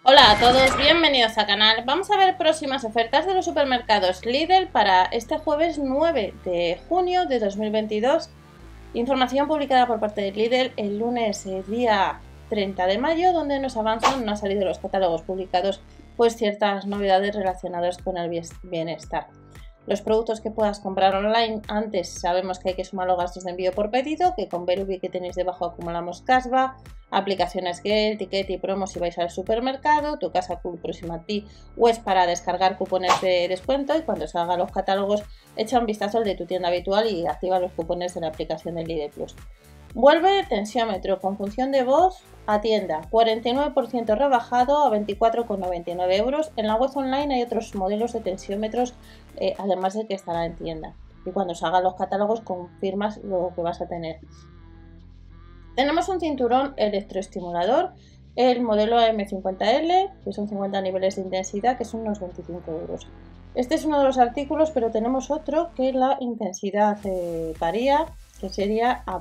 Hola a todos, bienvenidos al canal. Vamos a ver próximas ofertas de los supermercados Lidl para este jueves 9 de junio de 2022. Información publicada por parte de Lidl el lunes día 30 de mayo, donde nos avanzan, no han salido los catálogos publicados, pues ciertas novedades relacionadas con el bienestar. Los productos que puedas comprar online, antes sabemos que hay que sumar los gastos de envío por pedido, que con Verubi que tenéis debajo acumulamos cashback, aplicaciones Get, Ticket y Promo si vais al supermercado, tu casa cool próxima a ti o es para descargar cupones de descuento, y cuando salgan los catálogos echa un vistazo al de tu tienda habitual y activa los cupones de la aplicación del Lidl Plus. Vuelve tensiómetro con función de voz a tienda, 49% rebajado a 24,99 euros. En la web online hay otros modelos de tensiómetros, además de que estará en tienda. Y cuando salgan los catálogos confirmas lo que vas a tener. Tenemos un cinturón electroestimulador, el modelo AM50L, que son 50 niveles de intensidad, que son unos 25 euros. Este es uno de los artículos, pero tenemos otro que la intensidad varía, que sería a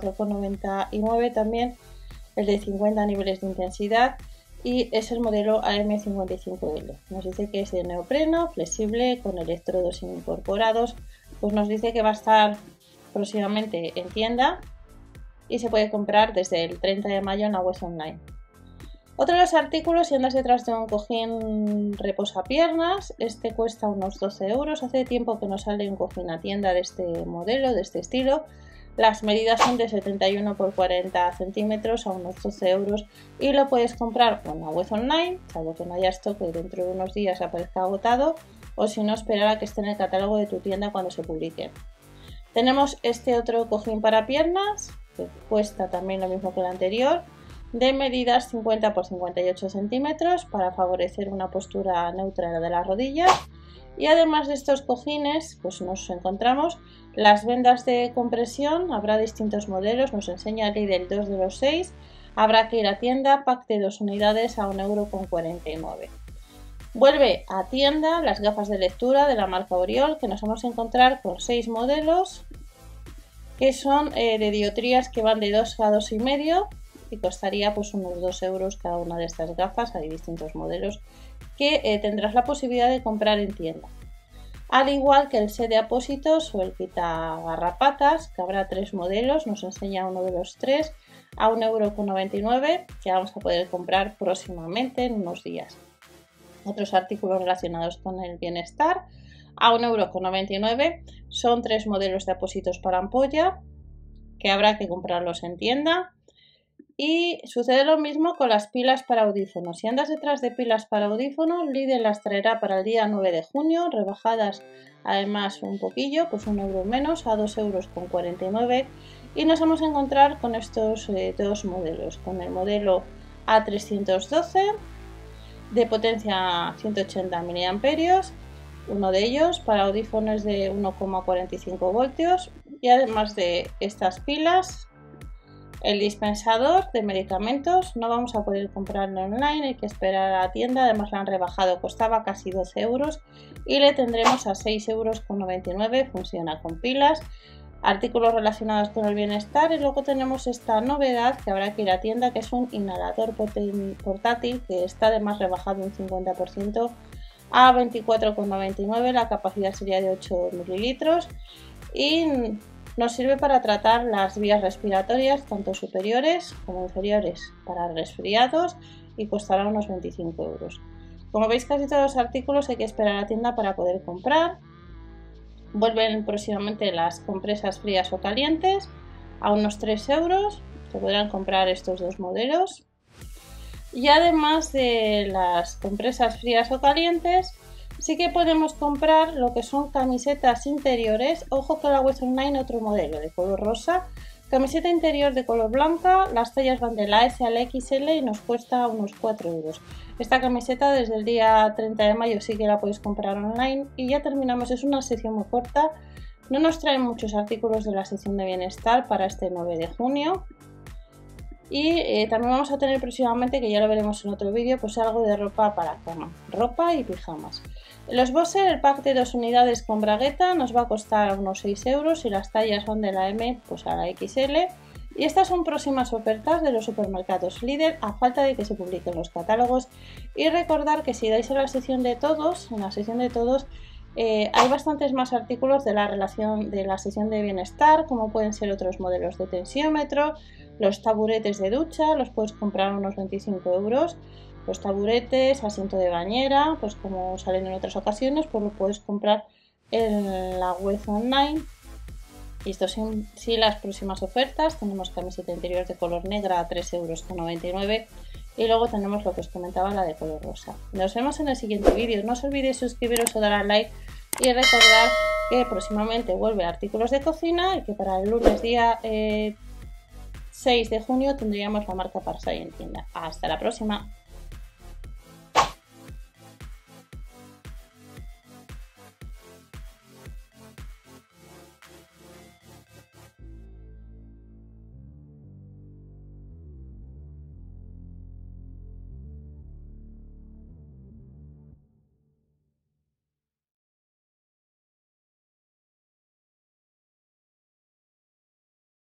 24,99 también, el de 50 niveles de intensidad, y es el modelo AM55L. Nos dice que es de neopreno, flexible, con electrodos incorporados. Pues nos dice que va a estar próximamente en tienda y se puede comprar desde el 30 de mayo en la web online. Otro de los artículos, si andas detrás de un cojín reposapiernas, este cuesta unos 12 euros. Hace tiempo que no sale un cojín a tienda de este modelo, de este estilo. Las medidas son de 71 por 40 centímetros a unos 12 euros y lo puedes comprar en la web online, salvo que no haya stock y dentro de unos días aparezca agotado, o si no, esperar a que esté en el catálogo de tu tienda cuando se publique. Tenemos este otro cojín para piernas, que cuesta también lo mismo que el anterior, de medidas 50 por 58 centímetros para favorecer una postura neutra de las rodillas. Y además de estos cojines, pues nos encontramos las vendas de compresión. Habrá distintos modelos, nos enseña Lidl 2 de los 6. Habrá que ir a tienda, pack de 2 unidades a 1,49 €. Vuelve a tienda las gafas de lectura de la marca Oriol, que nos vamos a encontrar con 6 modelos, que son de dioptrías que van de 2 a 2,5 y costaría pues unos 2 euros cada una de estas gafas. Hay distintos modelos que tendrás la posibilidad de comprar en tienda, al igual que el set de apósitos o el quita garrapatas, que habrá 3 modelos. Nos enseña uno de los 3 a 1,99 €, que vamos a poder comprar próximamente en unos días. Otros artículos relacionados con el bienestar a 1,99 € son 3 modelos de apósitos para ampolla, que habrá que comprarlos en tienda. Y sucede lo mismo con las pilas para audífonos. Si andas detrás de pilas para audífonos, Lidl las traerá para el día 9 de junio, rebajadas además un poquillo, pues 1 euro menos, a 2,49 €. Y nos vamos a encontrar con estos dos modelos, con el modelo A312 de potencia 180 mAh, uno de ellos para audífonos de 1,45 voltios, y además de estas pilas, el dispensador de medicamentos no vamos a poder comprarlo online, hay que esperar a la tienda. Además lo han rebajado, costaba casi 12 euros y le tendremos a 6,99 €. Funciona con pilas. Artículos relacionados con el bienestar, y luego tenemos esta novedad que habrá que ir a tienda, que es un inhalador portátil, que está además rebajado un 50% a 24,99 €. La capacidad sería de 8 mililitros y nos sirve para tratar las vías respiratorias, tanto superiores como inferiores, para resfriados, y costará unos 25 euros. Como veis, casi todos los artículos hay que esperar a la tienda para poder comprar. Vuelven próximamente las compresas frías o calientes a unos 3 euros. Se podrán comprar estos dos modelos. Y además de las compresas frías o calientes, sí que podemos comprar lo que son camisetas interiores. Ojo que la web online otro modelo de color rosa, camiseta interior de color blanca. Las tallas van de la S a la XL y nos cuesta unos 4 euros. Esta camiseta desde el día 30 de mayo sí que la podéis comprar online. Y ya terminamos, es una sección muy corta, no nos traen muchos artículos de la sección de bienestar para este 9 de junio. Y también vamos a tener próximamente, que ya lo veremos en otro vídeo, pues algo de ropa para cama, ropa y pijamas. Los boxers, el pack de 2 unidades con bragueta nos va a costar unos 6 euros y las tallas van de la M pues a la XL Y estas son próximas ofertas de los supermercados Lidl a falta de que se publiquen los catálogos. Y recordar que si dais a la sección de todos, en la sección de todos hay bastantes más artículos de la sección de bienestar, como pueden ser otros modelos de tensiómetro, los taburetes de ducha, los puedes comprar a unos 25 €. Los taburetes, asiento de bañera, pues como salen en otras ocasiones, pues lo puedes comprar en la web online. Y esto son sí las próximas ofertas. Tenemos camiseta interior de color negra a 3,99 € y luego tenemos lo que os comentaba, la de color rosa. Nos vemos en el siguiente vídeo. No os olvidéis suscribiros o dar al like y recordar que próximamente vuelve artículos de cocina y que para el lunes día 6 de junio tendríamos la marca Parsai en tienda. Hasta la próxima.